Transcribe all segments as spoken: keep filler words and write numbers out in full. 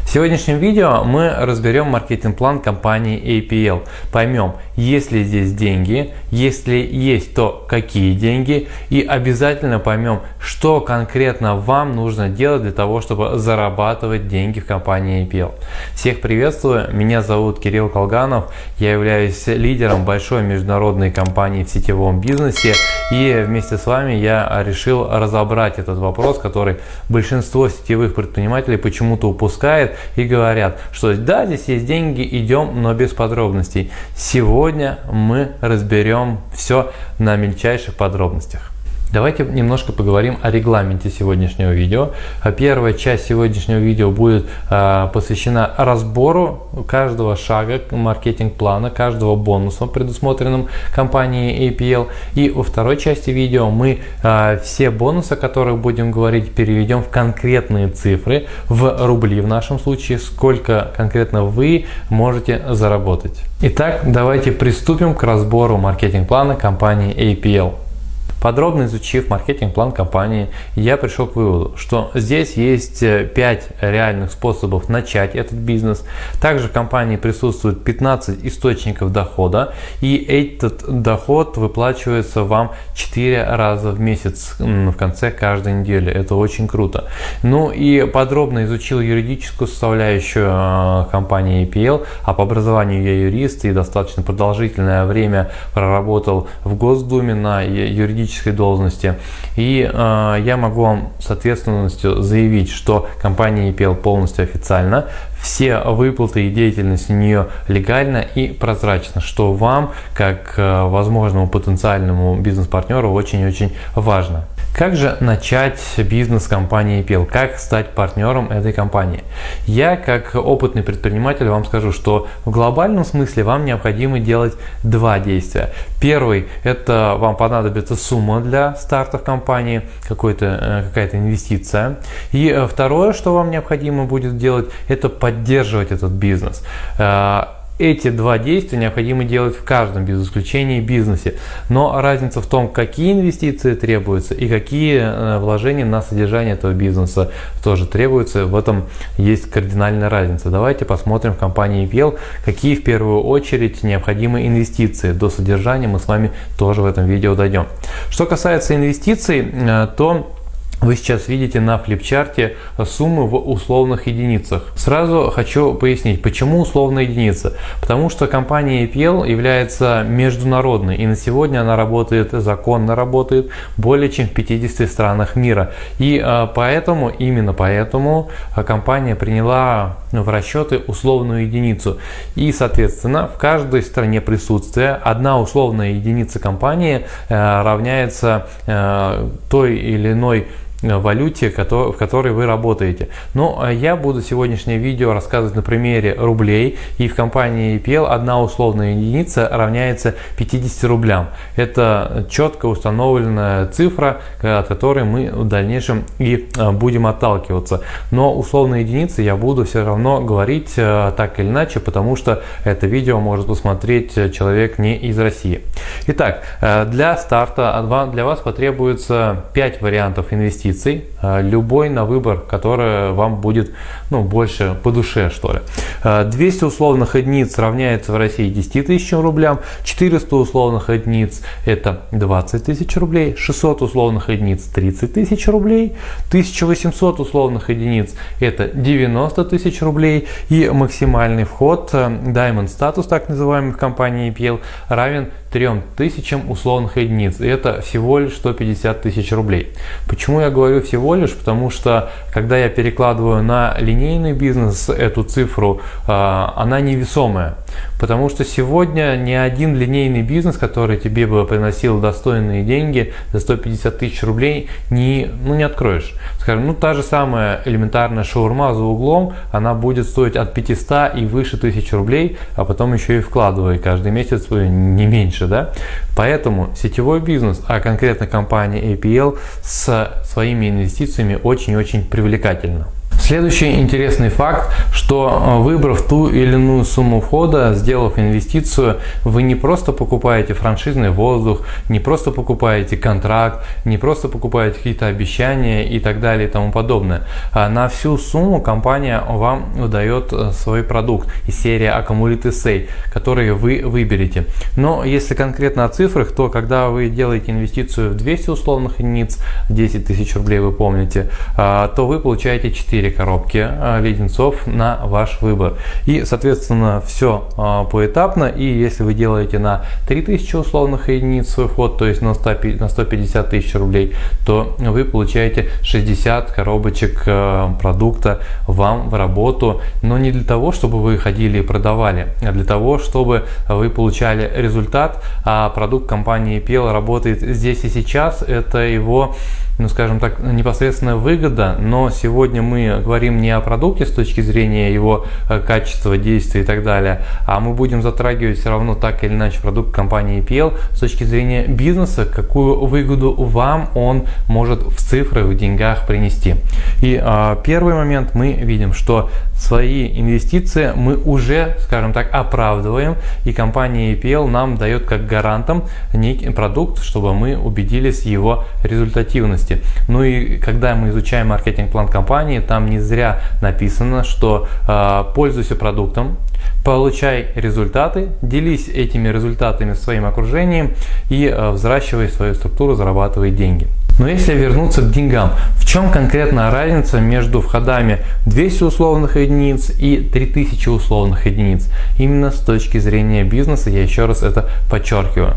В сегодняшнем видео мы разберем маркетинг-план компании эй пи эл, поймем, есть ли здесь деньги, если есть, то какие деньги, и обязательно поймем, что конкретно вам нужно делать для того, чтобы зарабатывать деньги в компании эй пи эл. Всех приветствую, меня зовут Кирилл Колганов, я являюсь лидером большой международной компании в сетевом бизнесе, и вместе с вами я решил разобрать этот вопрос, который большинство сетевых предпринимателей почему-то упускает и говорят, что да, здесь есть деньги, идем, но без подробностей. Сегодня мы разберем все на мельчайших подробностях. Давайте немножко поговорим о регламенте сегодняшнего видео. Первая часть сегодняшнего видео будет э, посвящена разбору каждого шага маркетинг-плана, каждого бонуса, предусмотренным компанией эй пи эл. И во второй части видео мы э, все бонусы, о которых будем говорить, переведем в конкретные цифры, в рубли в нашем случае, сколько конкретно вы можете заработать. Итак, давайте приступим к разбору маркетинг-плана компании эй пи эл. Подробно изучив маркетинг-план компании, я пришел к выводу, что здесь есть пять реальных способов начать этот бизнес. Также в компании присутствует пятнадцать источников дохода, и этот доход выплачивается вам четыре раза в месяц в конце каждой недели. Это очень круто. Ну и подробно изучил юридическую составляющую компании эй пи эл, а по образованию я юрист и достаточно продолжительное время проработал в Госдуме на юридическом должности, и э, я могу вам с ответственностью заявить, что компания эй пи эл полностью официальна, все выплаты и деятельность у нее легальна и прозрачна, что вам, как э, возможному потенциальному бизнес-партнеру, очень-очень важно. Как же начать бизнес компании эй пи эл? Как стать партнером этой компании? Я, как опытный предприниматель, вам скажу, что в глобальном смысле вам необходимо делать два действия. Первый – это вам понадобится сумма для старта в компании, какой-то, какая-то инвестиция. И второе, что вам необходимо будет делать, это поддерживать этот бизнес. Эти два действия необходимо делать в каждом, без исключения, бизнесе. Но разница в том, какие инвестиции требуются и какие вложения на содержание этого бизнеса тоже требуются. В этом есть кардинальная разница. Давайте посмотрим в компании эй пи эл, какие в первую очередь необходимы инвестиции. До содержания мы с вами тоже в этом видео дойдем. Что касается инвестиций, то вы сейчас видите на флипчарте суммы в условных единицах. Сразу хочу пояснить, почему условная единица. Потому что компания эй пи эл является международной, и на сегодня она работает, законно работает более чем в пятидесяти странах мира. И поэтому, именно поэтому компания приняла в расчеты условную единицу. И, соответственно, в каждой стране присутствия одна условная единица компании равняется той или иной валюте, в которой вы работаете. Но я буду сегодняшнее видео рассказывать на примере рублей, и в компании эй пи эл одна условная единица равняется пятидесяти рублям. Это четко установленная цифра, от которой мы в дальнейшем и будем отталкиваться. Но условные единицы я буду все равно говорить так или иначе, потому что это видео может посмотреть человек не из России. Итак, для старта для вас потребуется пять вариантов инвестиций. Любой на выбор, который вам будет, ну, больше по душе, что ли. двести условных единиц равняется в России десяти тысячам рублям, четыреста условных единиц это двадцать тысяч рублей, шестьсот условных единиц тридцать тысяч рублей, тысяча восемьсот условных единиц это девяносто тысяч рублей, и максимальный вход Diamond статус, так называемый в компании эй пи эл, равен трем тысячам условных единиц. И это всего лишь сто пятьдесят тысяч рублей. Почему я говорю всего лишь? Потому что когда я перекладываю на линейный бизнес эту цифру, она невесомая. Потому что сегодня ни один линейный бизнес, который тебе бы приносил достойные деньги за сто пятьдесят тысяч рублей, не, ну, не откроешь. Скажем, ну, та же самая элементарная шаурма за углом, она будет стоить от пятисот и выше тысяч рублей, а потом еще и вкладывай каждый месяц не меньше, да? Поэтому сетевой бизнес, а конкретно компания эй пи эл, с своими инвестициями очень-очень привлекательна. Следующий интересный факт, что выбрав ту или иную сумму входа, сделав инвестицию, вы не просто покупаете франшизный воздух, не просто покупаете контракт, не просто покупаете какие-то обещания и так далее и тому подобное. А на всю сумму компания вам выдает свой продукт из серии Accumulate Essay, который вы выберете. Но если конкретно о цифрах, то когда вы делаете инвестицию в двести условных единиц, десять тысяч рублей вы помните, то вы получаете четыре коробки леденцов на ваш выбор. И, соответственно, все поэтапно. И если вы делаете на три тысячи условных единиц свой вход, то есть на сто пятьдесят тысяч рублей, то вы получаете шестьдесят коробочек продукта вам в работу. Но не для того, чтобы вы ходили и продавали, а для того, чтобы вы получали результат. А продукт компании эй пи эл работает здесь и сейчас. Это его, ну скажем так, непосредственная выгода. Но сегодня мы говорим не о продукте с точки зрения его качества, действия и так далее, а мы будем затрагивать все равно так или иначе продукт компании эй пи эл с точки зрения бизнеса, какую выгоду вам он может в цифрах, в деньгах принести. И а, первый момент, мы видим, что свои инвестиции мы уже, скажем так, оправдываем, и компания эй пи эл нам дает как гарантом некий продукт, чтобы мы убедились в его результативности. Ну и когда мы изучаем маркетинг-план компании, там не зря написано, что э, пользуйся продуктом, получай результаты, делись этими результатами с своим окружением и э, взращивай свою структуру, зарабатывай деньги. Но если вернуться к деньгам, в чем конкретно разница между входами двести условных единиц и три тысячи условных единиц? Именно с точки зрения бизнеса, я еще раз это подчеркиваю.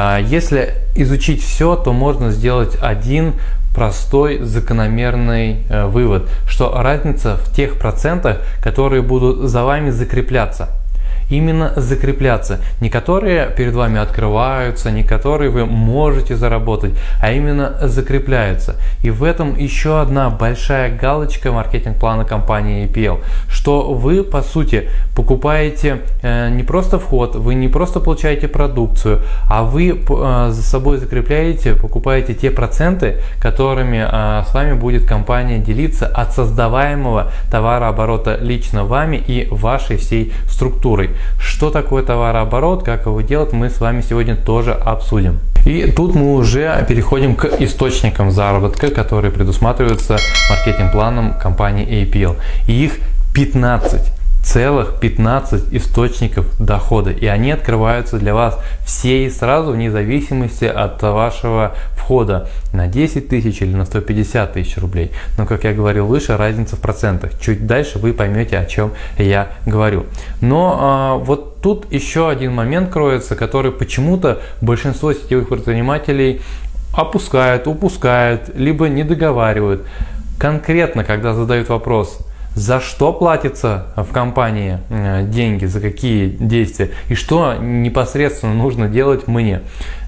Если изучить все, то можно сделать один простой закономерный э, вывод, что разница в тех процентах, которые будут за вами закрепляться. Именно закрепляться, не которые перед вами открываются, не которые вы можете заработать, а именно закрепляются. И в этом еще одна большая галочка маркетинг-плана компании эй пи эл, что вы по сути покупаете э, не просто вход, вы не просто получаете продукцию, а вы э, за собой закрепляете, покупаете те проценты, которыми э, с вами будет компания делиться от создаваемого товарооборота лично вами и вашей всей структурой. Что такое товарооборот, как его делать, мы с вами сегодня тоже обсудим. И тут мы уже переходим к источникам заработка, которые предусматриваются маркетинг-планом компании эй пи эл. И их пятнадцать. Целых пятнадцать источников дохода, и они открываются для вас все и сразу, вне зависимости от вашего входа на десять тысяч или на сто пятьдесят тысяч рублей. Но, как я говорил выше, разница в процентах. Чуть дальше вы поймете, о чем я говорю. Но а, вот тут еще один момент кроется, который почему-то большинство сетевых предпринимателей опускают, упускают, либо не договаривают. Конкретно, когда задают вопрос: за что платится в компании деньги, за какие действия и что непосредственно нужно делать мне?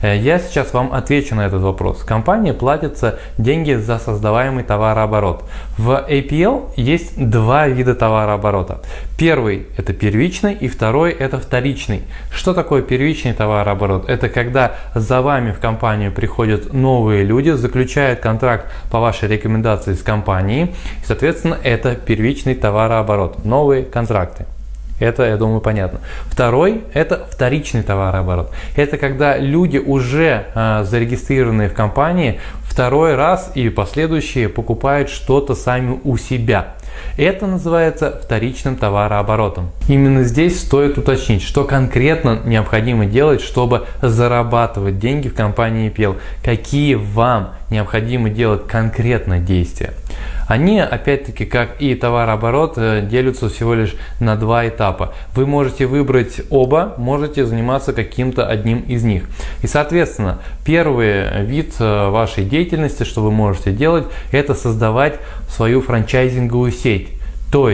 Я сейчас вам отвечу на этот вопрос. Компании платятся деньги за создаваемый товарооборот. В эй пи эл есть два вида товарооборота. Первый – это первичный, и второй – это вторичный. Что такое первичный товарооборот? Это когда за вами в компанию приходят новые люди, заключают контракт по вашей рекомендации с компанией, и, соответственно, это первичный товарооборот, новые контракты. Это, я думаю, понятно. Второй – это вторичный товарооборот. Это когда люди, уже э, зарегистрированные в компании, второй раз и последующие покупают что-то сами у себя. Это называется вторичным товарооборотом. Именно здесь стоит уточнить, что конкретно необходимо делать, чтобы зарабатывать деньги в компании эй пи эл. Какие вам необходимо делать конкретно действия. Они, опять-таки, как и товарооборот, делятся всего лишь на два этапа. Вы можете выбрать оба, можете заниматься каким-то одним из них. И, соответственно, первый вид вашей деятельности, что вы можете делать, это создавать свою франчайзинговую сеть. То есть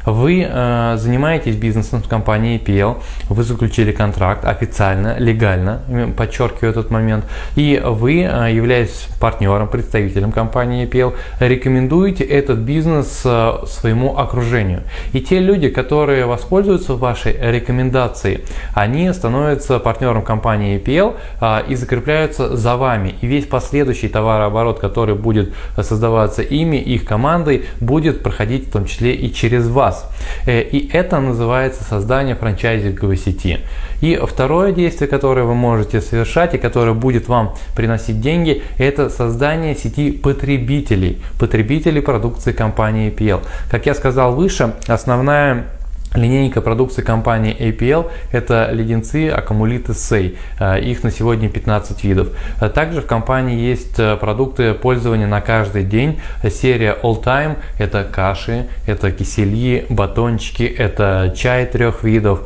Вы э, занимаетесь бизнесом с компанией эй пи эл, вы заключили контракт официально, легально, подчеркиваю этот момент, и вы, э, являясь партнером, представителем компании эй пи эл, рекомендуете этот бизнес э, своему окружению. И те люди, которые воспользуются вашей рекомендацией, они становятся партнером компании эй пи эл э, и закрепляются за вами. И весь последующий товарооборот, который будет создаваться ими, их командой, будет проходить в том числе и через вас. И это называется создание франчайзинговой сети. И второе действие, которое вы можете совершать и которое будет вам приносить деньги, это создание сети потребителей, потребителей продукции компании эй пи эл. Как я сказал выше, основная линейка продукции компании эй пи эл – это леденцы, аккумулиты сэй. Их на сегодня пятнадцать видов. Также в компании есть продукты пользования на каждый день. Серия All Time – это каши, это кисельи, батончики, это чай трех видов.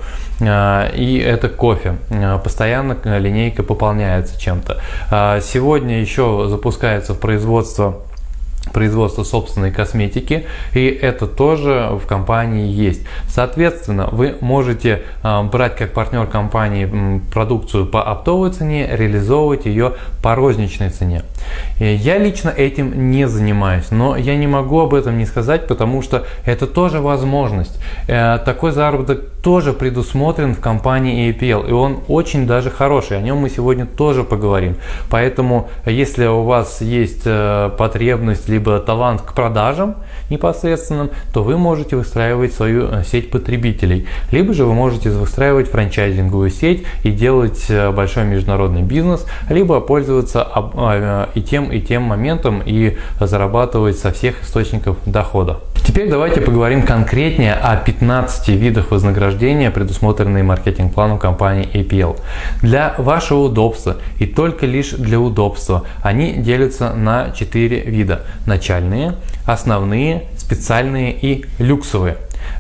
И это кофе. Постоянно линейка пополняется чем-то. Сегодня еще запускается в производство производство собственной косметики, и это тоже в компании есть. Соответственно, вы можете э, брать как партнер компании м, продукцию по оптовой цене, реализовывать ее по розничной цене. И я лично этим не занимаюсь, но я не могу об этом не сказать, потому что это тоже возможность. Э, такой заработок тоже предусмотрен в компании эй пи эл, и он очень даже хороший, о нем мы сегодня тоже поговорим. Поэтому, если у вас есть э, потребность либо талант к продажам непосредственным, то вы можете выстраивать свою сеть потребителей. Либо же вы можете выстраивать франчайзинговую сеть и делать большой международный бизнес, либо пользоваться и тем, и тем моментом и зарабатывать со всех источников дохода. Теперь давайте поговорим конкретнее о пятнадцати видах вознаграждения, предусмотренные маркетинг-планом компании эй пи эл. Для вашего удобства и только лишь для удобства они делятся на четыре вида. Начальные, основные, специальные и люксовые.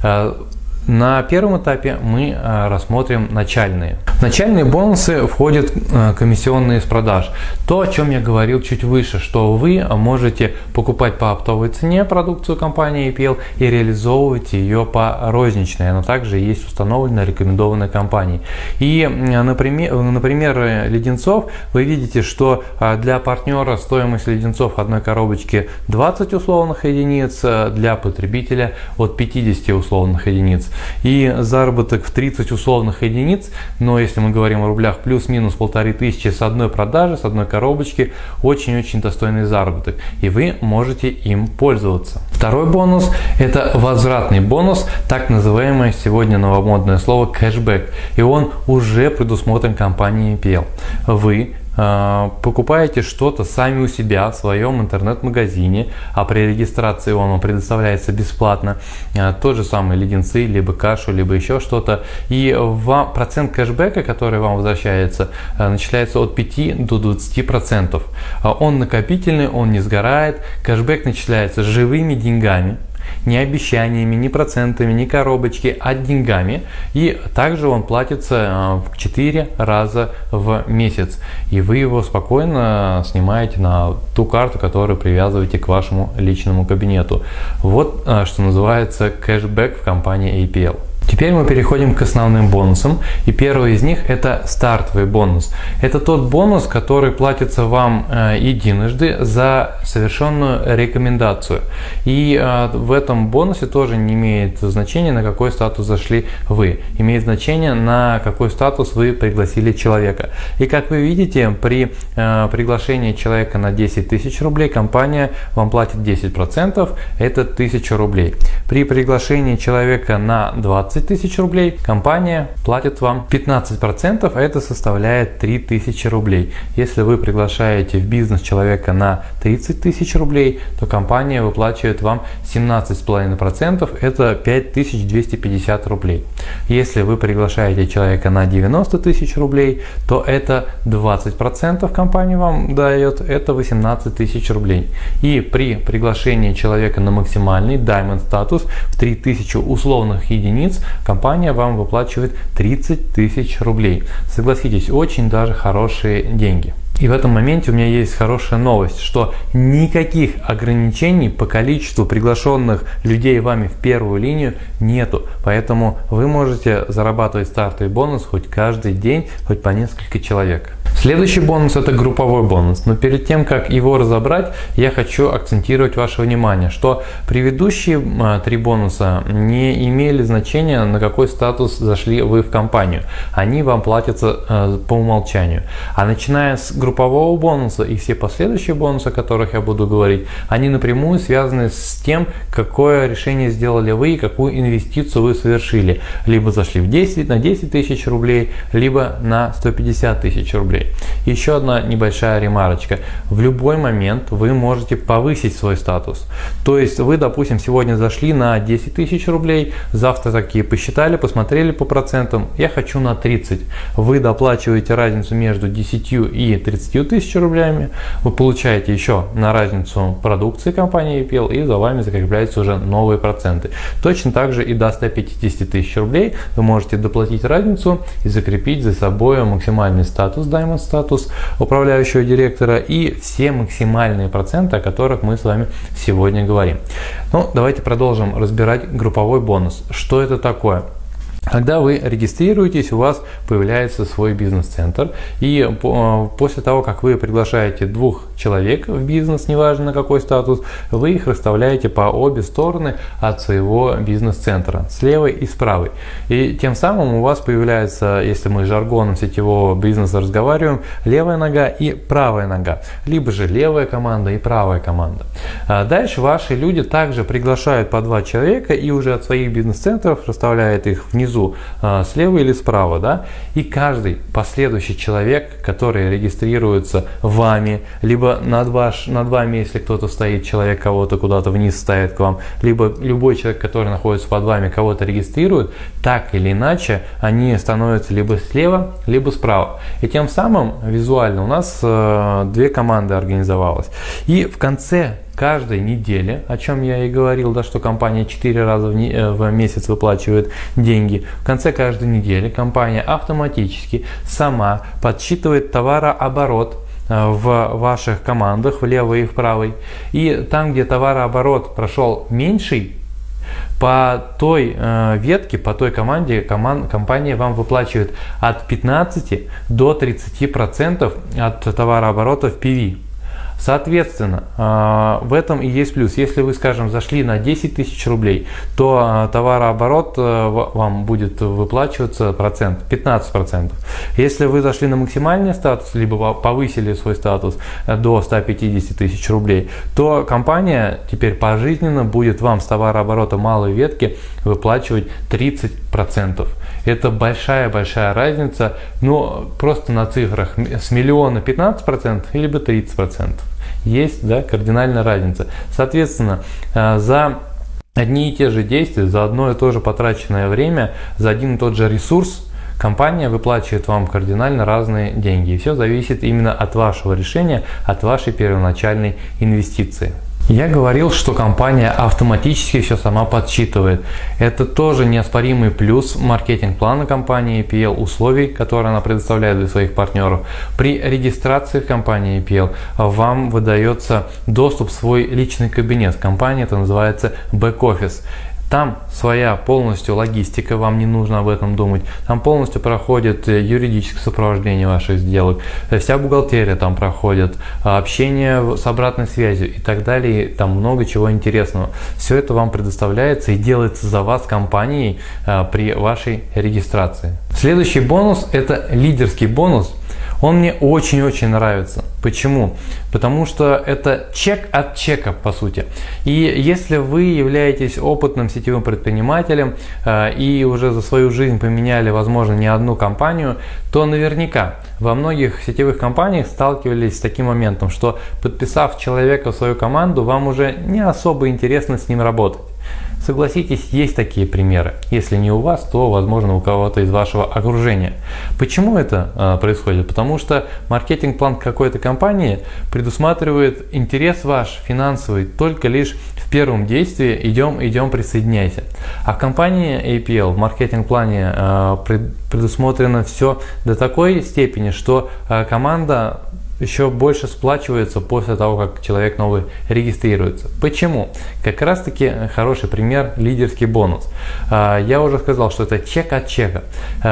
На первом этапе мы рассмотрим начальные. В начальные бонусы входят комиссионные с продаж. То, о чем я говорил чуть выше, что вы можете покупать по оптовой цене продукцию компании эй пи эл и реализовывать ее по розничной. Она также есть установлена, рекомендованной компанией. И, например, например, леденцов, вы видите, что для партнера стоимость леденцов одной коробочки двадцать условных единиц, для потребителя от пятидесяти условных единиц. И заработок в тридцать условных единиц, но если мы говорим о рублях, плюс-минус полторы тысячи с одной продажи, с одной коробочки, очень-очень достойный заработок, и вы можете им пользоваться. Второй бонус – это возвратный бонус, так называемое сегодня новомодное слово кэшбэк, и он уже предусмотрен компанией эй пи эл. Вы покупаете что-то сами у себя в своем интернет-магазине, а при регистрации он вам предоставляется бесплатно, тот же самый леденцы, либо кашу, либо еще что-то, и вам, процент кэшбэка, который вам возвращается, начисляется от пяти до двадцати процентов. Он накопительный, он не сгорает, кэшбэк начисляется живыми деньгами, не обещаниями, не процентами, не коробочки, а деньгами. И также он платится в четыре раза в месяц. И вы его спокойно снимаете на ту карту, которую привязываете к вашему личному кабинету. Вот что называется кэшбэк в компании эй пи эл. Теперь мы переходим к основным бонусам, и первый из них это стартовый бонус. Это тот бонус, который платится вам э, единожды за совершенную рекомендацию. И э, в этом бонусе тоже не имеет значения, на какой статус зашли вы. Имеет значение, на какой статус вы пригласили человека. И как вы видите, при э, приглашении человека на десять тысяч рублей компания вам платит десять процентов, это тысяча рублей. При приглашении человека на двадцать тысяч рублей компания платит вам пятнадцать процентов, а это составляет три тысячи рублей. Если вы приглашаете в бизнес человека на тридцать тысяч рублей, то компания выплачивает вам семнадцать целых пять десятых процента, это пять тысяч двести пятьдесят рублей. Если вы приглашаете человека на девяносто тысяч рублей, то это двадцать процентов компания вам дает, это восемнадцать тысяч рублей. И при приглашении человека на максимальный Diamond статус в три тысячи условных единиц компания вам выплачивает тридцать тысяч рублей. Согласитесь, очень даже хорошие деньги. И в этом моменте у меня есть хорошая новость, что никаких ограничений по количеству приглашенных людей вами в первую линию нету. Поэтому вы можете зарабатывать стартовый бонус хоть каждый день, хоть по несколько человек. Следующий бонус – это групповой бонус. Но перед тем, как его разобрать, я хочу акцентировать ваше внимание, что предыдущие три бонуса не имели значения, на какой статус зашли вы в компанию. Они вам платятся по умолчанию. А начиная с группового бонуса и все последующие бонусы, о которых я буду говорить, они напрямую связаны с тем, какое решение сделали вы и какую инвестицию вы совершили. Либо зашли в десять, на десять тысяч рублей, либо на сто пятьдесят тысяч рублей. Еще одна небольшая ремарочка. В любой момент вы можете повысить свой статус. То есть вы, допустим, сегодня зашли на десять тысяч рублей, завтра такие посчитали, посмотрели по процентам, я хочу на тридцать. Вы доплачиваете разницу между десятью и тридцатью тысяч рублями, вы получаете еще на разницу продукции компании эй пи эл, и за вами закрепляются уже новые проценты. Точно так же и до ста пятидесяти тысяч рублей вы можете доплатить разницу и закрепить за собой максимальный статус Diamond статус управляющего директора и все максимальные проценты, о которых мы с вами сегодня говорим. Ну, давайте продолжим разбирать групповой бонус. Что это такое? Когда вы регистрируетесь, у вас появляется свой бизнес-центр, и после того, как вы приглашаете двух человек в бизнес, неважно на какой статус, вы их расставляете по обе стороны от своего бизнес-центра, с левой и с правой. И тем самым у вас появляется, если мы жаргоном сетевого бизнеса разговариваем, левая нога и правая нога, либо же левая команда и правая команда. А дальше ваши люди также приглашают по два человека и уже от своих бизнес-центров расставляют их внизу, слева или справа, да, и каждый последующий человек, который регистрируется вами, либо над, ваш, над вами, если кто-то стоит, человек кого-то куда-то вниз ставит к вам, либо любой человек, который находится под вами, кого-то регистрирует, так или иначе они становятся либо слева, либо справа. И тем самым визуально у нас э, две команды организовалось. И в конце каждой недели, о чем я и говорил, да, что компания четыре раза в, не, в месяц выплачивает деньги, в конце каждой недели компания автоматически сама подсчитывает товарооборот в ваших командах, в левой и в правой. И там, где товарооборот прошел меньший, по той э, ветке, по той команде коман, компания вам выплачивает от пятнадцати до тридцати процентов от товарооборота в пи ви. Соответственно, в этом и есть плюс. Если вы, скажем, зашли на десять тысяч рублей, то товарооборот вам будет выплачиваться процент, пятнадцать процентов. Если вы зашли на максимальный статус, либо повысили свой статус до ста пятидесяти тысяч рублей, то компания теперь пожизненно будет вам с товарооборота малой ветки выплачивать тридцать процентов. Это большая-большая разница, но просто на цифрах с миллиона пятнадцать процентов, либо тридцать процентов. Есть, да, кардинальная разница. Соответственно, за одни и те же действия, за одно и то же потраченное время, за один и тот же ресурс компания выплачивает вам кардинально разные деньги. И все зависит именно от вашего решения, от вашей первоначальной инвестиции. Я говорил, что компания автоматически все сама подсчитывает. Это тоже неоспоримый плюс маркетинг-плана компании эй пи эл, условий, которые она предоставляет для своих партнеров. При регистрации в компании эй пи эл вам выдается доступ в свой личный кабинет. Компания это называется бэк-офис. Там своя полностью логистика, вам не нужно об этом думать. Там полностью проходит юридическое сопровождение ваших сделок, вся бухгалтерия там проходит, общение с обратной связью и так далее. Там много чего интересного. Все это вам предоставляется и делается за вас компанией при вашей регистрации. Следующий бонус – это лидерский бонус. Он мне очень-очень нравится. Почему? Потому что это чек от чека, по сути. И если вы являетесь опытным сетевым предпринимателем э, и уже за свою жизнь поменяли, возможно, не одну компанию, то наверняка во многих сетевых компаниях сталкивались с таким моментом, что подписав человека в свою команду, вам уже не особо интересно с ним работать. Согласитесь, есть такие примеры. Если не у вас, то, возможно, у кого-то из вашего окружения. Почему это э, происходит? Потому что маркетинг-план какой-то компании предусматривает интерес ваш финансовый только лишь в первом действии «идем, идем, присоединяйся». А в компании эй пи эл в маркетинг-плане э, пред, предусмотрено все до такой степени, что э, команда еще больше сплачиваются после того, как человек новый регистрируется. Почему? Как раз таки хороший пример — лидерский бонус. Я уже сказал, что это чек от чека,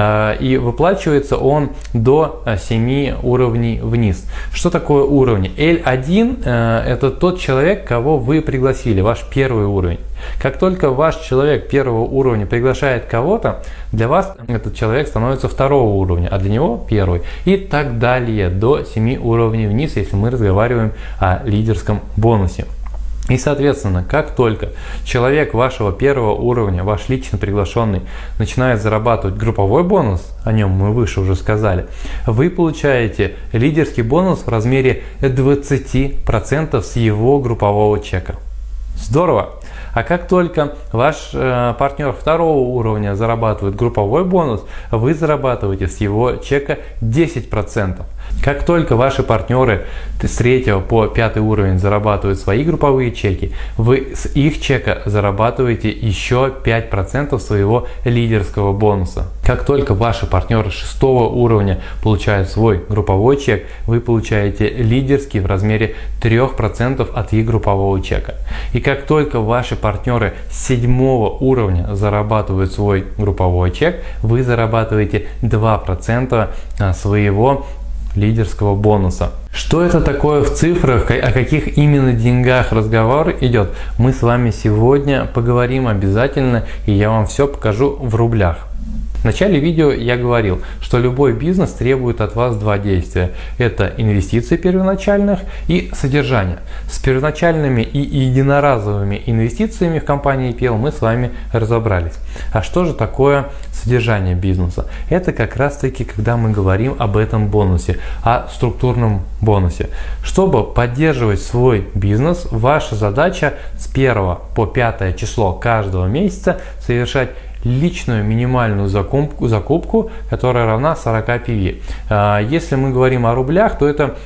и выплачивается он до семи уровней вниз. Что такое уровни? эл один – это тот человек, кого вы пригласили, ваш первый уровень. Как только ваш человек первого уровня приглашает кого-то, для вас этот человек становится второго уровня, а для него первый. И так далее до семи уровней вниз, если мы разговариваем о лидерском бонусе. И, соответственно, как только человек вашего первого уровня, ваш лично приглашенный, начинает зарабатывать групповой бонус, о нем мы выше уже сказали, вы получаете лидерский бонус в размере двадцати процентов с его группового чека. Здорово! А как только ваш э, партнер второго уровня зарабатывает групповой бонус, вы зарабатываете с его чека десять процентов. Как только ваши партнеры с третьего по пятый уровень зарабатывают свои групповые чеки, вы с их чека зарабатываете еще пять процентов своего лидерского бонуса. Как только ваши партнеры шестого уровня получают свой групповой чек, вы получаете лидерский в размере трёх процентов от их группового чека. И как только ваши партнеры седьмого уровня зарабатывают свой групповой чек, вы зарабатываете два процента своего лидерского бонуса. Что это такое в цифрах, о каких именно деньгах разговор идет, мы с вами сегодня поговорим обязательно, и я вам все покажу в рублях. В начале видео я говорил, что любой бизнес требует от вас два действия. Это инвестиции первоначальных и содержание. С первоначальными и единоразовыми инвестициями в компании эй пи эл мы с вами разобрались. А что же такое содержание бизнеса? Это как раз таки, когда мы говорим об этом бонусе, о структурном бонусе. Чтобы поддерживать свой бизнес, ваша задача с первого по пятое число каждого месяца совершать личную минимальную закупку, закупку, которая равна сорока пяти. Если мы говорим о рублях, то это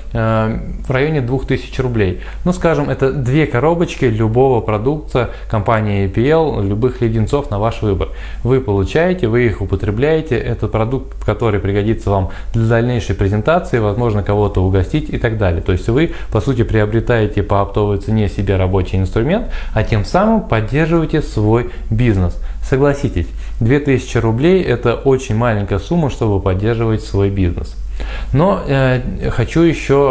в районе двух тысяч рублей. Ну, скажем, это две коробочки любого продукта компании эй пи эл, любых леденцов на ваш выбор. Вы получаете, вы их употребляете. Это продукт, который пригодится вам для дальнейшей презентации, возможно, кого-то угостить и так далее. То есть вы, по сути, приобретаете по оптовой цене себе рабочий инструмент, а тем самым поддерживаете свой бизнес. Согласитесь, две тысячи рублей – это очень маленькая сумма, чтобы поддерживать свой бизнес. Но э, хочу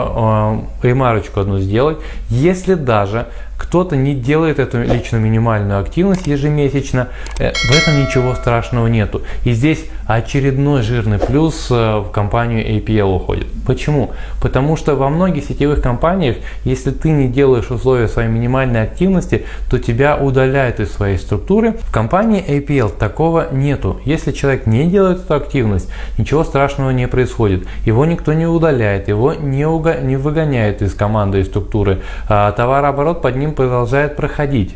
еще э, ремарочку одну сделать. Если даже кто-то не делает эту личную минимальную активность ежемесячно, э, в этом ничего страшного нету. И здесь очередной жирный плюс э, в компанию эй пи эл уходит. Почему? Потому что во многих сетевых компаниях, если ты не делаешь условия своей минимальной активности, то тебя удаляют из своей структуры. В компании эй пи эл такого нету. Если человек не делает эту активность, ничего страшного не происходит. Его никто не удаляет, его не, уго... не выгоняет из команды и структуры. А товарооборот под ним продолжает проходить.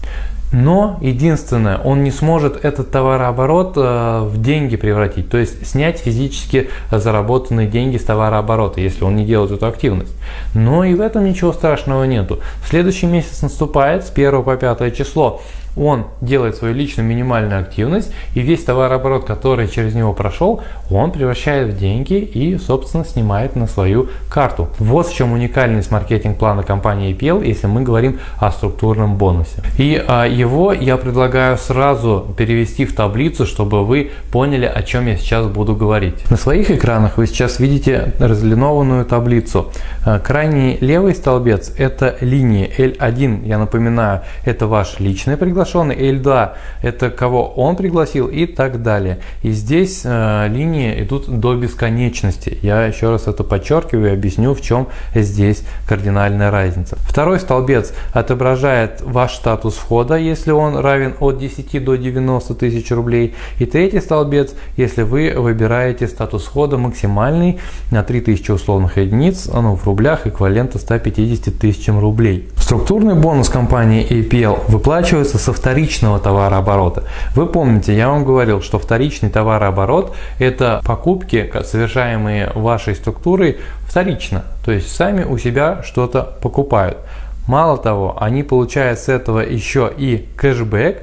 Но единственное, он не сможет этот товарооборот э, в деньги превратить, то есть снять физически заработанные деньги с товарооборота, если он не делает эту активность. Но и в этом ничего страшного нету. Следующий месяц наступает с первого по пятое число. Он делает свою личную минимальную активность, и весь товарооборот, который через него прошел, он превращает в деньги и, собственно, снимает на свою карту. Вот в чем уникальность маркетинг-плана компании эй пи эл, если мы говорим о структурном бонусе. И а, его я предлагаю сразу перевести в таблицу, чтобы вы поняли, о чем я сейчас буду говорить. На своих экранах вы сейчас видите разлинованную таблицу. Крайний левый столбец – это линии. эл один, я напоминаю, это ваш личный приглашенный. эл два это кого он пригласил и так далее. И здесь э, линии идут до бесконечности. Я еще раз это подчеркиваю и объясню, в чем здесь кардинальная разница. Второй столбец отображает ваш статус входа, если он равен от десяти до девяноста тысяч рублей. И третий столбец, если вы выбираете статус входа максимальный на три тысячи условных единиц, ну, в рублях эквивалента ста пятидесяти тысячам рублей. Структурный бонус компании эй пи эл выплачивается со вторичного товарооборота. Вы помните, я вам говорил, что вторичный товарооборот – это покупки, совершаемые вашей структурой вторично, то есть сами у себя что-то покупают. Мало того, они получают с этого еще и кэшбэк,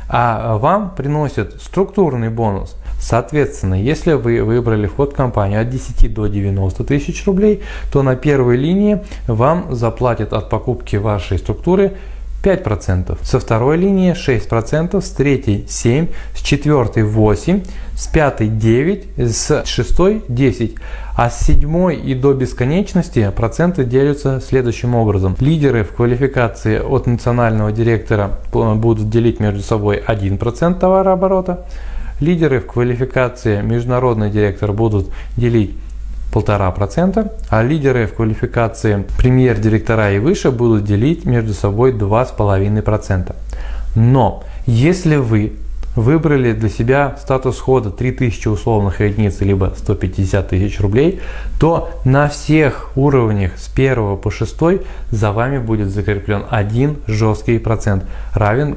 а вам приносят структурный бонус. Соответственно, если вы выбрали вход в компанию от десяти до девяноста тысяч рублей, то на первой линии вам заплатят от покупки вашей структуры пять процентов, со второй линии шесть процентов, с третьей семь процентов, с четвертой восемь процентов, с пятой девять процентов, с шестой десять процентов, а с седьмой и до бесконечности проценты делятся следующим образом. Лидеры в квалификации от национального директора будут делить между собой один процент товарооборота, лидеры в квалификации международный директор будут делить полтора процента, а лидеры в квалификации премьер-директора и выше будут делить между собой два с половиной процента. Но если вы выбрали для себя статус входа три тысячи условных единиц либо сто пятьдесят тысяч рублей, то на всех уровнях с первого по шестой за вами будет закреплен один жесткий процент, равен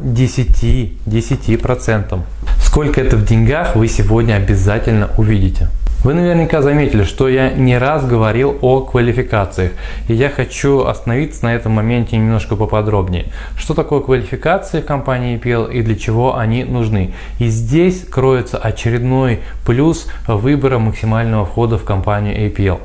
десяти процентам. Сколько это в деньгах, вы сегодня обязательно увидите. Вы наверняка заметили, что я не раз говорил о квалификациях, и я хочу остановиться на этом моменте немножко поподробнее. Что такое квалификации в компании эй пи эл и для чего они нужны? И здесь кроется очередной плюс выбора максимального входа в компанию эй пи эл.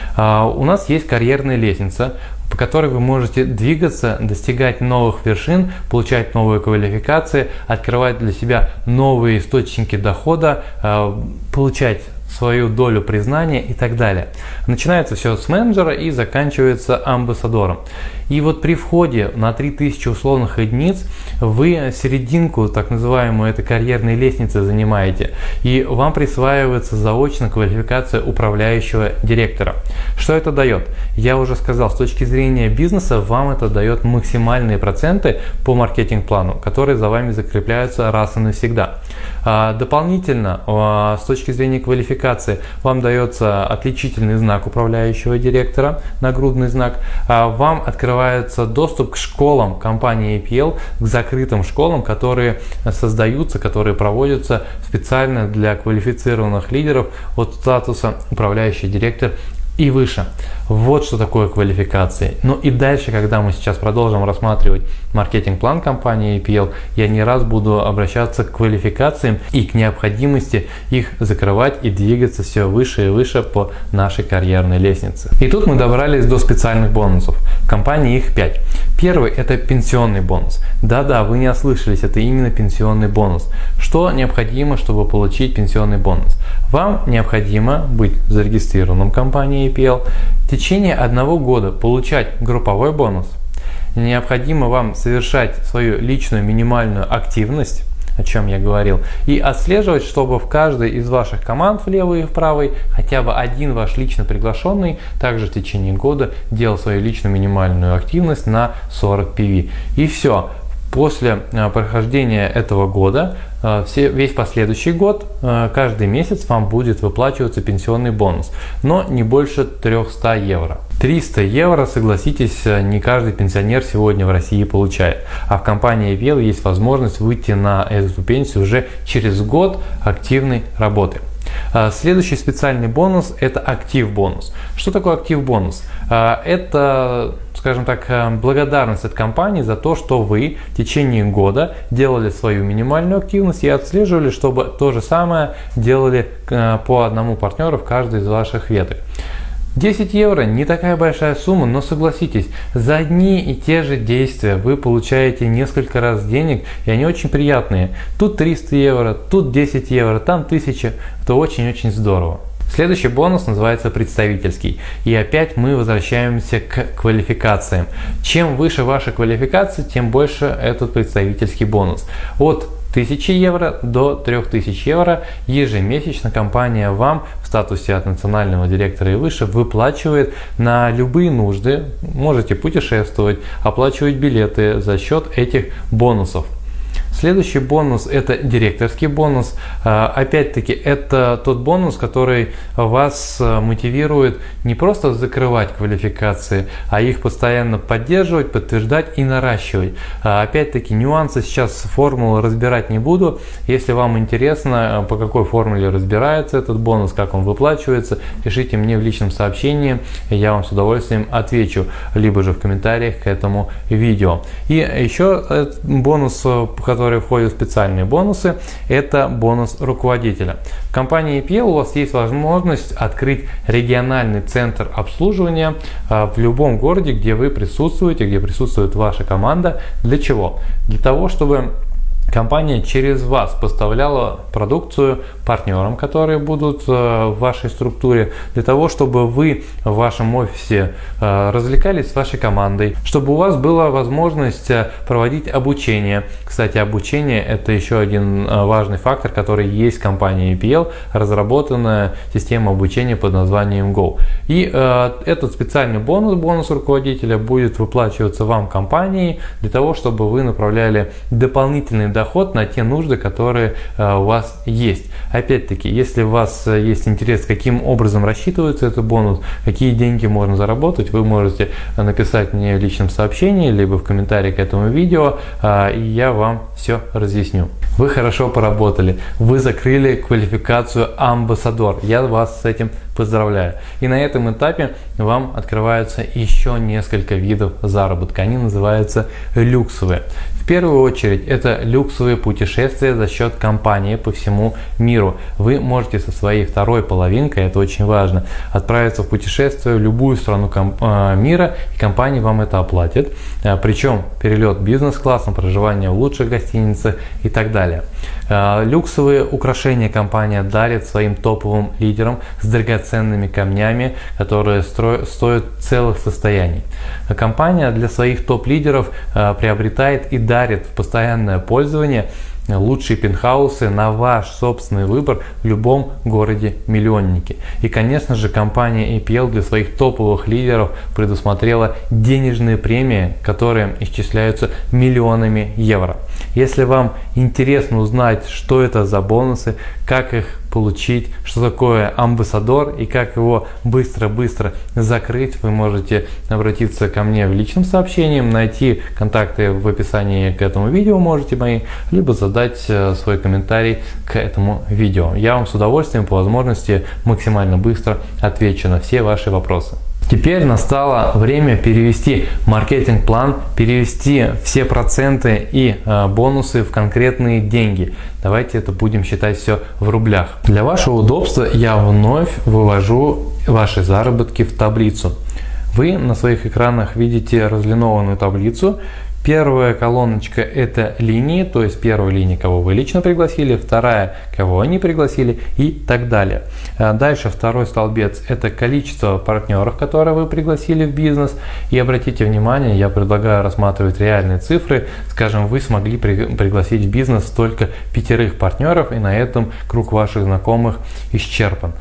У нас есть карьерная лестница, по которой вы можете двигаться, достигать новых вершин, получать новые квалификации, открывать для себя новые источники дохода, получать свою долю признания и так далее. Начинается все с менеджера и заканчивается амбассадором. И вот при входе на три тысячи условных единиц вы серединку, так называемую, этой карьерной лестницы занимаете, и вам присваивается заочно квалификация управляющего директора. Что это дает? Я уже сказал, с точки зрения бизнеса вам это дает максимальные проценты по маркетинг-плану, которые за вами закрепляются раз и навсегда. Дополнительно, с точки зрения квалификации, вам дается отличительный знак управляющего директора, нагрудный знак. Вам открывается доступ к школам компании эй пи эл, к закрытым школам, которые создаются, которые проводятся специально для квалифицированных лидеров от статуса управляющий директор и выше. Вот что такое квалификации. Ну и дальше, когда мы сейчас продолжим рассматривать маркетинг-план компании эй пи эл, я не раз буду обращаться к квалификациям и к необходимости их закрывать и двигаться все выше и выше по нашей карьерной лестнице. И тут мы добрались до специальных бонусов. В компании их пять. Первый – это пенсионный бонус. Да-да, вы не ослышались, это именно пенсионный бонус. Что необходимо, чтобы получить пенсионный бонус? Вам необходимо быть зарегистрированным в компании эй пи эл, в течение одного года получать групповой бонус. Необходимо вам совершать свою личную минимальную активность, о чем я говорил, и отслеживать, чтобы в каждой из ваших команд, в левой и в правой, хотя бы один ваш лично приглашенный также в течение года делал свою личную минимальную активность на сорок пи ви. И все. После прохождения этого года, все, весь последующий год, каждый месяц вам будет выплачиваться пенсионный бонус, но не больше трёхсот евро. триста евро, согласитесь, не каждый пенсионер сегодня в России получает. А в компании эй пи эл есть возможность выйти на эту пенсию уже через год активной работы. Следующий специальный бонус – это актив бонус. Что такое актив бонус? Это, скажем так, благодарность от компании за то, что вы в течение года делали свою минимальную активность и отслеживали, чтобы то же самое делали по одному партнеру в каждой из ваших веток. десять евро не такая большая сумма, но согласитесь, за одни и те же действия вы получаете несколько раз денег, и они очень приятные. Тут триста евро, тут десять евро, там тысяча. Это очень-очень здорово. Следующий бонус называется представительский. И опять мы возвращаемся к квалификациям. Чем выше ваша квалификация, тем больше этот представительский бонус. От тысячи евро до трёх тысяч евро ежемесячно компания вам в статусе от национального директора и выше выплачивает на любые нужды. Можете путешествовать, оплачивать билеты за счет этих бонусов. Следующий бонус – это директорский бонус. Опять-таки, это тот бонус, который вас мотивирует не просто закрывать квалификации, а их постоянно поддерживать, подтверждать и наращивать. Опять-таки, нюансы сейчас формулы разбирать не буду. Если вам интересно, по какой формуле разбирается этот бонус, как он выплачивается, пишите мне в личном сообщении, и я вам с удовольствием отвечу, либо же в комментариях к этому видео. И еще бонус, который которые входят в специальные бонусы, это бонус руководителя. В компании эй пи эл у вас есть возможность открыть региональный центр обслуживания в любом городе, где вы присутствуете, где присутствует ваша команда. Для чего? Для того, чтобы компания через вас поставляла продукцию партнерам, которые будут в вашей структуре, для того, чтобы вы в вашем офисе развлекались с вашей командой, чтобы у вас была возможность проводить обучение. Кстати, обучение – это еще один важный фактор, который есть в компании эй пи эл, разработанная система обучения под названием Go. И э, этот специальный бонус, бонус руководителя, будет выплачиваться вам компанией для того, чтобы вы направляли дополнительный доход на те нужды, которые э, у вас есть. Опять-таки, если у вас есть интерес, каким образом рассчитывается этот бонус, какие деньги можно заработать, вы можете написать мне в личном сообщении, либо в комментарии к этому видео, э, и я вам все разъясню. Вы хорошо поработали, вы закрыли квалификацию амбассадор. Я вас с этим поздравляю. И на этом этапе вам открываются еще несколько видов заработка. Они называются люксовые. В первую очередь это люксовые путешествия за счет компании по всему миру. Вы можете со своей второй половинкой, это очень важно, отправиться в путешествие в любую страну мира, и компания вам это оплатит. Причем перелет бизнес-классом, проживание в лучших гостиницах и так далее. Люксовые украшения компания дарит своим топовым лидерам с драгоценными камнями, которые строят, стоят целых состояний. Компания для своих топ-лидеров приобретает и дарит в постоянное пользование лучшие пентхаусы на ваш собственный выбор в любом городе-миллионнике. И, конечно же, компания эй пи эл для своих топовых лидеров предусмотрела денежные премии, которые исчисляются миллионами евро. Если вам интересно узнать, что это за бонусы, как их получить, что такое амбассадор и как его быстро-быстро закрыть, вы можете обратиться ко мне в личном сообщении, найти контакты в описании к этому видео можете мои, либо задать свой комментарий к этому видео. Я вам с удовольствием по возможности максимально быстро отвечу на все ваши вопросы. Теперь настало время перевести маркетинг-план, перевести все проценты и э, бонусы в конкретные деньги. Давайте это будем считать все в рублях. Для вашего удобства я вновь вывожу ваши заработки в таблицу. Вы на своих экранах видите разлинованную таблицу. Первая колоночка – это линии, то есть первая линия, кого вы лично пригласили, вторая, кого они пригласили и так далее. Дальше второй столбец – это количество партнеров, которые вы пригласили в бизнес. И обратите внимание, я предлагаю рассматривать реальные цифры. Скажем, вы смогли при, пригласить в бизнес только пятерых партнеров, и на этом круг ваших знакомых исчерпан.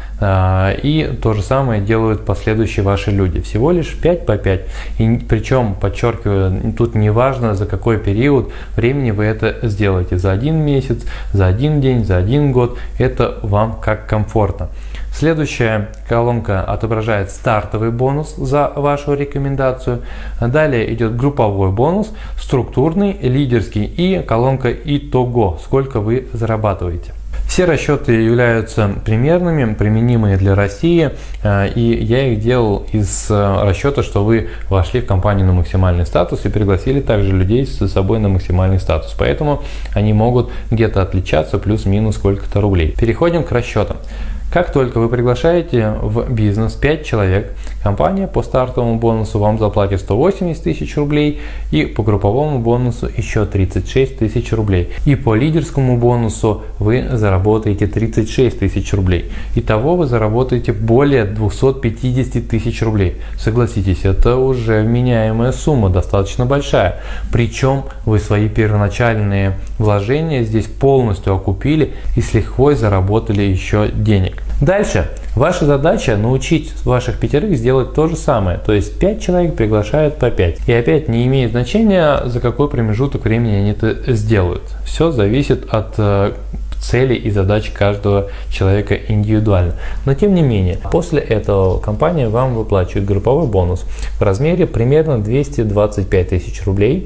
И то же самое делают последующие ваши люди. Всего лишь пять по пять. И причем, подчеркиваю, тут не важно, за какой период времени вы это сделаете. За один месяц, за один день, за один год. Это вам как комфортно. Следующая колонка отображает стартовый бонус за вашу рекомендацию. Далее идет групповой бонус, структурный, лидерский и колонка «Итого», сколько вы зарабатываете. Все расчеты являются примерными, применимые для России, и я их делал из расчета, что вы вошли в компанию на максимальный статус и пригласили также людей с собой на максимальный статус. Поэтому они могут где-то отличаться плюс-минус сколько-то рублей. Переходим к расчетам. Как только вы приглашаете в бизнес пять человек, компания по стартовому бонусу вам заплатит сто восемьдесят тысяч рублей и по групповому бонусу еще тридцать шесть тысяч рублей. И по лидерскому бонусу вы заработаете тридцать шесть тысяч рублей. Итого вы заработаете более двухсот пятидесяти тысяч рублей. Согласитесь, это уже вменяемая сумма, достаточно большая. Причем вы свои первоначальные вложения здесь полностью окупили и с лихвой заработали еще денег. Дальше. Ваша задача научить ваших пятерых сделать то же самое. То есть пять человек приглашают по пять. И опять не имеет значения, за какой промежуток времени они это сделают. Все зависит от э, цели и задач каждого человека индивидуально. Но тем не менее, после этого компания вам выплачивает групповой бонус в размере примерно двести двадцать пять тысяч рублей.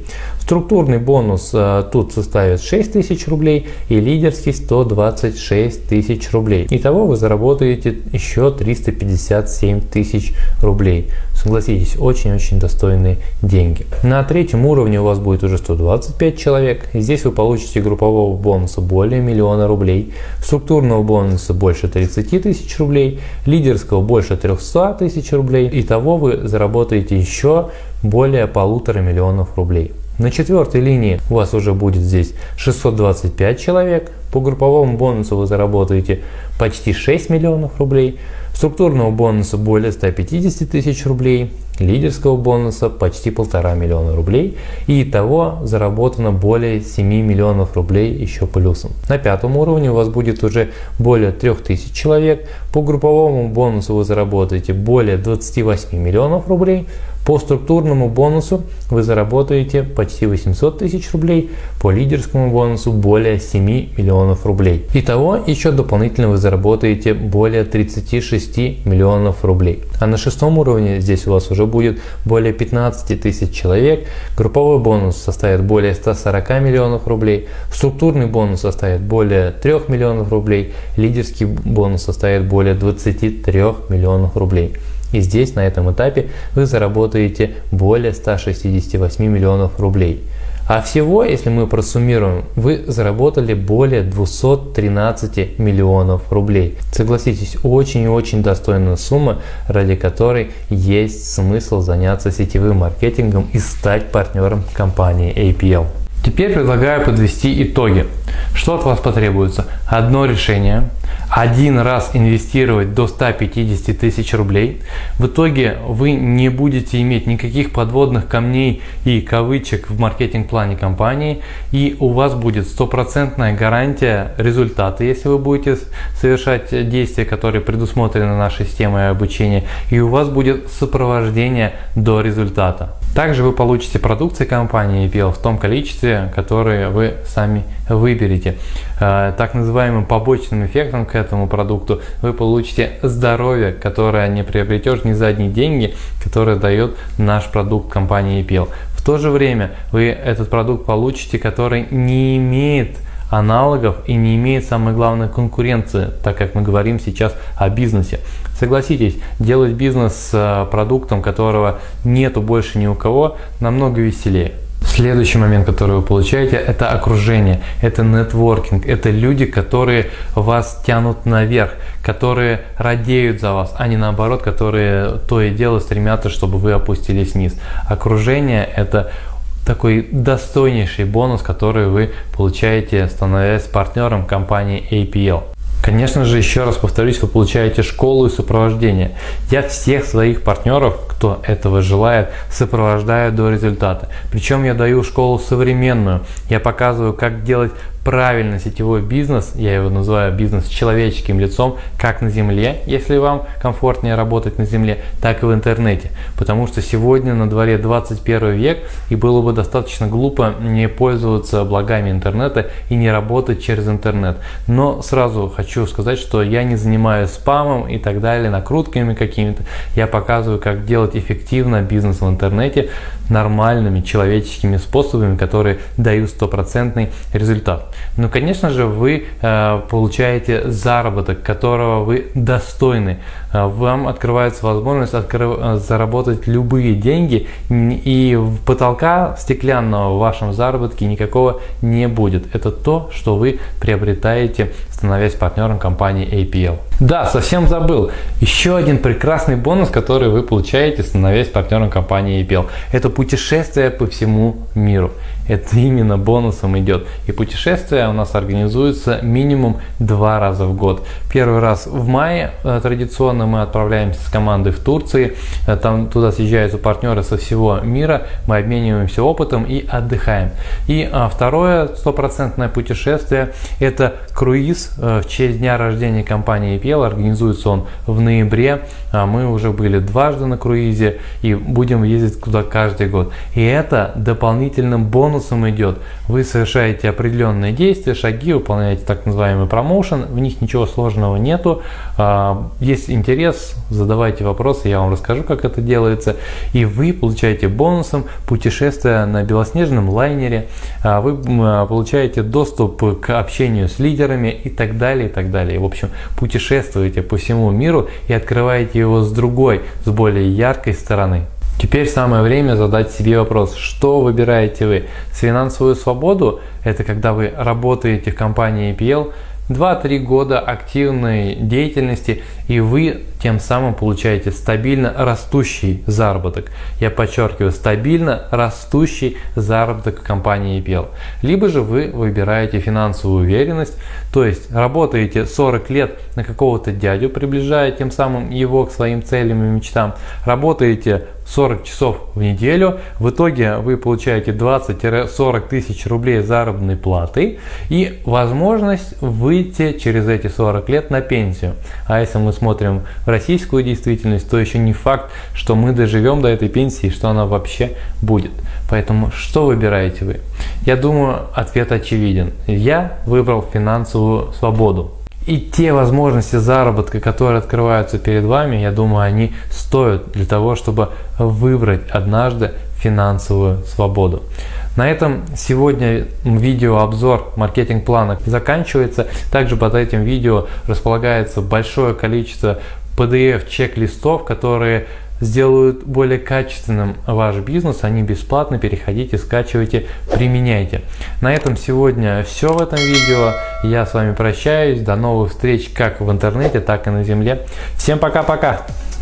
Структурный бонус э, тут составит шесть тысяч рублей и лидерский сто двадцать шесть тысяч рублей. Итого вы заработаете еще триста пятьдесят семь тысяч рублей. Согласитесь, очень-очень достойные деньги. На третьем уровне у вас будет уже сто двадцать пять человек. И здесь вы получите группового бонуса более миллиона рублей, структурного бонуса больше тридцати тысяч рублей, лидерского больше трехсот тысяч рублей. Итого вы заработаете еще более полутора миллионов рублей. На четвертой линии у вас уже будет здесь шестьсот двадцать пять человек. По групповому бонусу вы заработаете почти шесть миллионов рублей. Структурного бонуса более ста пятидесяти тысяч рублей. Лидерского бонуса почти полтора миллиона рублей. И итого заработано более семи миллионов рублей еще плюсом. На пятом уровне у вас будет уже более трёх тысяч человек. По групповому бонусу вы заработаете более двадцати восьми миллионов рублей. По структурному бонусу вы заработаете почти восемьсот тысяч рублей, по лидерскому бонусу более семи миллионов рублей. Итого еще дополнительно вы заработаете более тридцати шести миллионов рублей. А на шестом уровне здесь у вас уже будет более пятнадцати тысяч человек, групповой бонус составит более ста сорока миллионов рублей, структурный бонус составит более трёх миллионов рублей, лидерский бонус составит более двадцати трёх миллионов рублей. И здесь, на этом этапе, вы заработаете более ста шестидесяти восьми миллионов рублей. А всего, если мы просуммируем, вы заработали более двухсот тринадцати миллионов рублей. Согласитесь, очень и очень достойная сумма, ради которой есть смысл заняться сетевым маркетингом и стать партнером компании эй пи эл. Теперь предлагаю подвести итоги. Что от вас потребуется? Одно решение, один раз инвестировать до ста пятидесяти тысяч рублей. В итоге вы не будете иметь никаких подводных камней и кавычек в маркетинг-плане компании, и у вас будет стопроцентная гарантия результата, если вы будете совершать действия, которые предусмотрены нашей системой обучения, и у вас будет сопровождение до результата. Также вы получите продукции компании эй пи эл в том количестве, которое вы сами выберете. Так называемым побочным эффектом к этому продукту вы получите здоровье, которое не приобретешь ни за одни деньги, которое дает наш продукт компании эй пи эл. В то же время вы этот продукт получите, который не имеет аналогов и не имеет, самое главное, конкуренции, так как мы говорим сейчас о бизнесе. Согласитесь, делать бизнес с продуктом, которого нету больше ни у кого, намного веселее. Следующий момент, который вы получаете, это окружение, это нетворкинг, это люди, которые вас тянут наверх, которые радеют за вас, а не наоборот, которые то и дело стремятся, чтобы вы опустились вниз. Окружение – это такой достойнейший бонус, который вы получаете, становясь партнером компании эй пи эл. Конечно же, еще раз повторюсь, вы получаете школу и сопровождение. Я всех своих партнеров, кто этого желает, сопровождаю до результата. Причем я даю школу современную. Я показываю, как делать правильно сетевой бизнес, я его называю бизнес с человеческим лицом, как на земле, если вам комфортнее работать на земле, так и в интернете. Потому что сегодня на дворе двадцать первый век, и было бы достаточно глупо не пользоваться благами интернета и не работать через интернет. Но сразу хочу сказать, что я не занимаюсь спамом и так далее, накрутками какими-то. Я показываю, как делать эффективно бизнес в интернете нормальными человеческими способами, которые дают стопроцентный результат. Но, конечно же, вы э, получаете заработок, которого вы достойны. Э, вам открывается возможность откры- заработать любые деньги, и потолка стеклянного в вашем заработке никакого не будет. Это то, что вы приобретаете, становясь партнером компании эй пи эл. Да, совсем забыл. Еще один прекрасный бонус, который вы получаете, становясь партнером компании эй пи эл. Это путешествие по всему миру. Это именно бонусом идет. И путешествия у нас организуются минимум два раза в год. Первый раз в мае традиционно мы отправляемся с командой в Турции. Там туда съезжаются партнеры со всего мира. Мы обмениваемся опытом и отдыхаем. И второе стопроцентное путешествие – это круиз в честь дня рождения компании эй пи эл. Организуется он в ноябре. Мы уже были дважды на круизе и будем ездить туда каждый год. И это дополнительным бонусом бонусом идет. Вы совершаете определенные действия, шаги, выполняете так называемый промоушен, в них ничего сложного нету. Есть интерес, задавайте вопросы, я вам расскажу, как это делается. И вы получаете бонусом путешествие на белоснежном лайнере, вы получаете доступ к общению с лидерами и так далее, и так далее. В общем, путешествуете по всему миру и открываете его с другой, с более яркой стороны. Теперь самое время задать себе вопрос, что выбираете вы? Финансовую свободу – это когда вы работаете в компании эй пи эл два-три года активной деятельности, и вы тем самым получаете стабильно растущий заработок. Я подчеркиваю, стабильно растущий заработок в компании эй пи эл. Либо же вы выбираете финансовую уверенность, то есть работаете сорок лет на какого-то дядю, приближая тем самым его к своим целям и мечтам, работаете сорок часов в неделю, в итоге вы получаете двадцать-сорок тысяч рублей заработной платы и возможность выйти через эти сорок лет на пенсию. А если мы смотрим в российскую действительность, то еще не факт, что мы доживем до этой пенсии, что она вообще будет. Поэтому что выбираете вы? Я думаю, ответ очевиден. Я выбрал финансовую свободу. И те возможности заработка, которые открываются перед вами, я думаю, они стоят для того, чтобы выбрать однажды финансовую свободу. На этом сегодня видеообзор маркетинг-плана заканчивается. Также под этим видео располагается большое количество пи ди эф-чек-листов, которые сделают более качественным ваш бизнес. Они бесплатно, переходите, скачивайте, применяйте. На этом сегодня все в этом видео. Я с вами прощаюсь. До новых встреч как в интернете, так и на земле. Всем пока-пока!